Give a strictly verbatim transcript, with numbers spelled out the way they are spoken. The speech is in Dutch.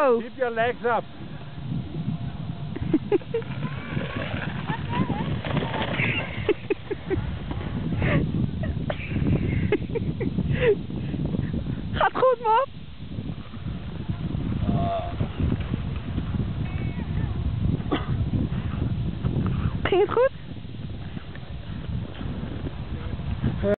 Zo. Keep your legs up. Gaat goed, man. Ging het goed?